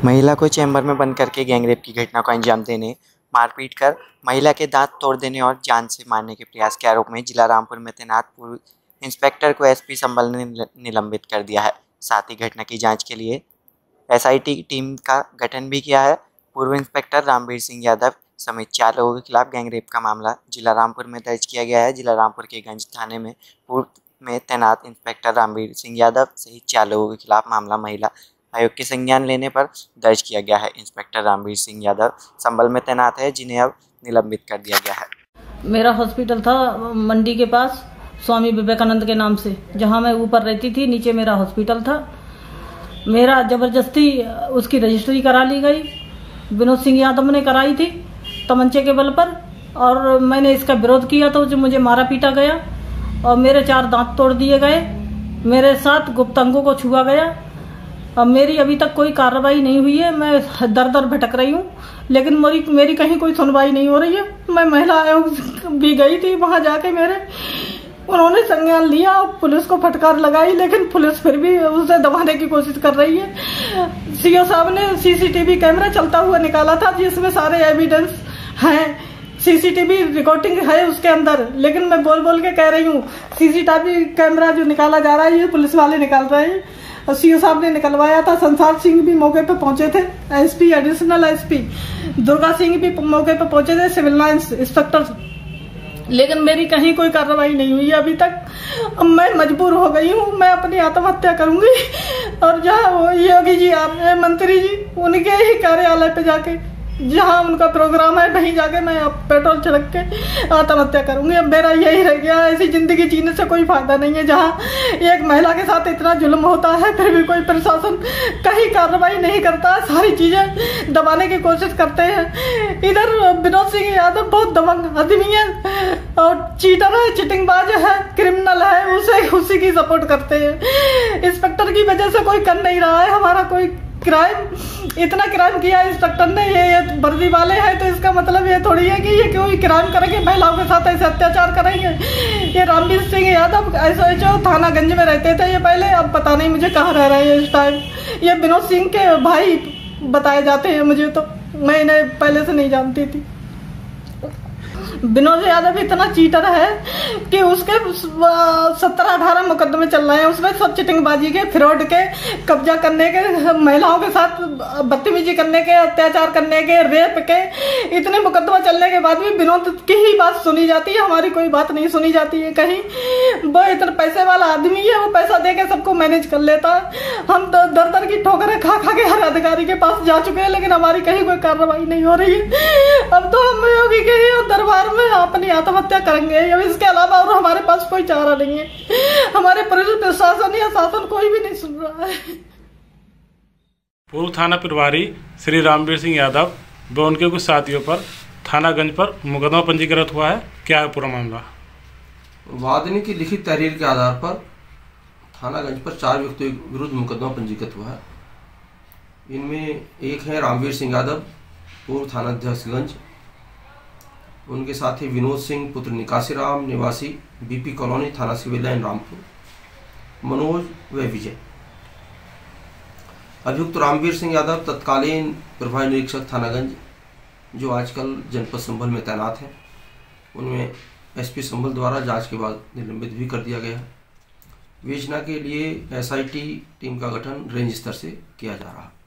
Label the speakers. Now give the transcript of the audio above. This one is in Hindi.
Speaker 1: महिला को चैम्बर में बंद करके गैंगरेप की घटना को अंजाम देने, मारपीट कर महिला के दांत तोड़ देने और जान से मारने के प्रयास के आरोप में जिला रामपुर में तैनात पूर्व इंस्पेक्टर को एसपी संभल ने निलंबित कर दिया है। साथ ही घटना की जांच के लिए एसआईटी टीम का गठन भी किया है। पूर्व इंस्पेक्टर रामवीर सिंह यादव समेत 4 लोगों के खिलाफ गैंगरेप का मामला जिला रामपुर में दर्ज किया गया है। जिला रामपुर के गंज थाने में पूर्व में तैनात इंस्पेक्टर रामवीर सिंह यादव सहित 4 लोगों के खिलाफ मामला महिला आयोग के संज्ञान लेने पर दर्ज किया गया है। इंस्पेक्टर रामवीर सिंह यादव संभल में तैनात है, जिन्हें अब निलंबित कर दिया गया है।
Speaker 2: मेरा हॉस्पिटल था मंडी के पास स्वामी विवेकानंद के नाम से, जहां मैं ऊपर रहती थी, नीचे मेरा हॉस्पिटल था। मेरा जबरदस्ती उसकी रजिस्ट्री करा ली गई, विनोद सिंह यादव ने कराई थी तमंचे के बल पर, और मैंने इसका विरोध किया तो मुझे मारा पीटा गया और मेरे 4 दांत तोड़ दिए गए। मेरे साथ गुप्त अंगों को छुआ गया। अब मेरी अभी तक कोई कार्रवाई नहीं हुई है। मैं दर दर भटक रही हूँ, लेकिन मेरी कहीं कोई सुनवाई नहीं हो रही है। मैं महिला आयोग भी गई थी, वहां जाके उन्होंने संज्ञान लिया और पुलिस को फटकार लगाई, लेकिन पुलिस फिर भी उसे दबाने की कोशिश कर रही है। सीओ साहब ने सीसीटीवी कैमरा चलता हुआ निकाला था, जिसमें सारे एविडेंस हैं, सीसीटीवी रिकॉर्डिंग है उसके अंदर, लेकिन मैं बोल बोल के कह रही हूँ सीसीटीवी कैमरा जो निकाला जा रहा है ये पुलिस वाले निकाल रहे हैं। और सीओ साहब ने निकलवाया था। संसार सिंह भी मौके पे पहुंचे थे, SP additional SP Durga Singh भी मौके पे पहुंचे थे, सिविल लाइंस इंस्पेक्टर, लेकिन मेरी कहीं कोई कार्रवाई नहीं हुई अभी तक। अब मैं मजबूर हो गई हूँ, मैं अपनी आत्महत्या करूंगी। और जहाँ वो योगी जी आ रहे हैं, मंत्री जी, उनके ही कार्यालय पे जाके, जहाँ उनका प्रोग्राम है, वहीं जाके मैं अब पेट्रोल छिड़क के आत्महत्या करूंगी। अब मेरा यही रह गया। ऐसी जिंदगी जीने से कोई फायदा नहीं है, जहाँ एक महिला के साथ इतना जुल्म होता है, फिर भी कोई प्रशासन कहीं कार्रवाई नहीं करता, सारी चीजें दबाने की कोशिश करते हैं। इधर विनोद सिंह यादव बहुत दबंग आदमी है और चीटर है, चिटिंगबाज है, क्रिमिनल है, उसी की सपोर्ट करते हैं। इंस्पेक्टर की वजह से कोई कर नहीं रहा है हमारा कोई क्राइम। इतना क्राइम किया इंस्पेक्टर ने, ये वर्दी वाले हैं, तो इसका मतलब ये थोड़ी है कि ये कोई क्राइम करेंगे, महिलाओं के साथ ऐसे अत्याचार करेंगे। ये रामवीर सिंह यादव एसओएचओ थानागंज में रहते थे ये पहले, अब पता नहीं मुझे कहाँ रह रहे हैं इस टाइम। ये विनोद सिंह के भाई बताए जाते हैं मुझे, तो मैं इन्हें पहले से नहीं जानती थी। विनोद यादव इतना चीटर है कि उसके 17-18 मुकदमे चल रहे हैं, उसमें सब चिटिंगबाजी के, फ्रॉड के, कब्जा करने के, महिलाओं के साथ बदतमीजी करने के, अत्याचार करने के, रेप के, इतने मुकदमा चलने के बाद भी विनोद की ही बात सुनी जाती है, हमारी कोई बात नहीं सुनी जाती है कहीं। वो इतना पैसे वाला आदमी है, वो पैसा दे के सबको मैनेज कर लेता है। हम तो दर दर की ठोकरें खा खा के हर अधिकारी के पास जा चुके हैं, लेकिन हमारी कहीं कोई कार्रवाई नहीं हो रही है। अब तो हम योगी के ही दरबार में अपनी आत्महत्या करेंगे, अब इसके अलावा और हमारे पास कोई चारा नहीं है। हमारे पुलिस प्रशासन या शासन कोई भी नहीं सुन रहा है।
Speaker 3: पूर्व थाना प्रभारी श्री रामवीर सिंह यादव व उनके कुछ साथियों पर थानागंज पर मुकदमा पंजीकृत हुआ है। क्या है पूरा मामला?
Speaker 4: वादिनी की लिखित तहरीर के आधार पर थानागंज पर 4 व्यक्तियों के विरुद्ध मुकदमा पंजीकृत हुआ है। इनमें एक है रामवीर सिंह यादव, पूर्व थानाध्यक्ष गंज, उनके साथ ही विनोद सिंह पुत्र निकासी राम, निवासी बीपी कॉलोनी, थाना सिविल लाइन रामपुर, मनोज व विजय। अभियुक्त रामवीर सिंह यादव तत्कालीन प्रभारी निरीक्षक थानागंज, जो आजकल जनपद संभल में तैनात हैं, उनमें एसपी संभल द्वारा जांच के बाद निलंबित भी कर दिया गया है। विवेचना के लिए एसआईटी टीम का गठन रेंज स्तर से किया जा रहा है।